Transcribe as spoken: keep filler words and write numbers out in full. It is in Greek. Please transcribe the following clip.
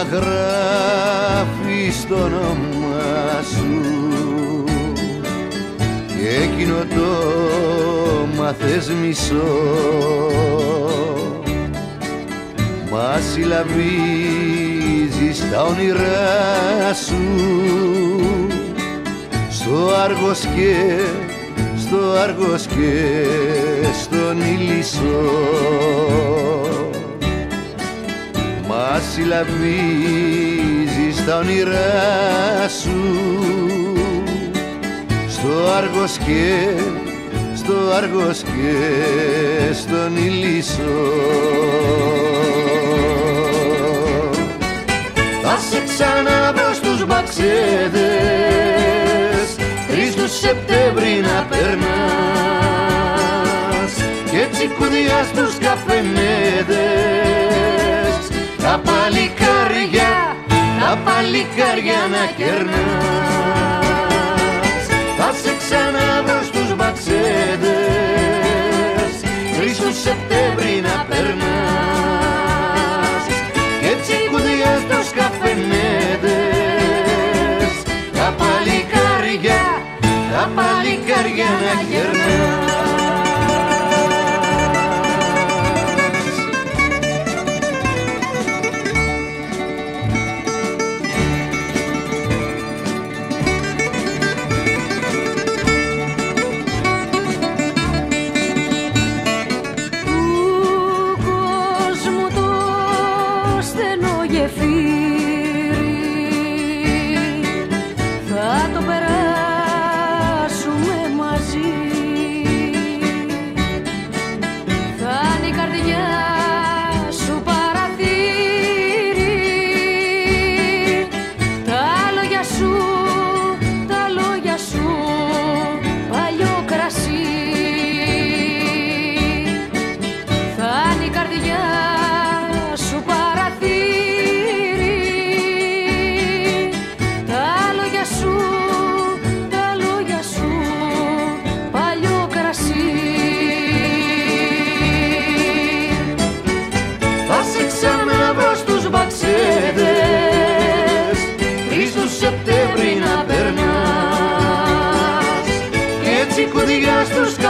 γράφει το όνομα σου και εκείνο το μάθες μισό, μα συλλαβίζεις τα όνειρά σου στο Άργος και στο Άργος και στον Ηλισσό, μα συλλαβίζεις τα όνειρά σου στο Άργος και στο Άργος και στον Ηλισσό. Θα σε ξαναβρω στους Μπαξέδες τρεις του Σεπτέμβρη να περνάς και τσικουδιά στους καφενέδες τα παλικάρια, τα παλικάρια να κερνάς. Θα σε ξαναβρω στους Μπαξέδες τρεις του Σεπτέμβρη να περνάς και τσικουδιά στους καφενέδες τα παλικάρια, τα παλικάρια να κερνάς. Θα το περάσουμε μαζί, θα είναι η καρδιά σου παραθύρι, τα λόγια σου, τα λόγια σου παλιό κρασί, θα είναι η καρδιά σου παραθύρι, τρεις του Σεπτέμβρη να περνάς και τσικουδιά στους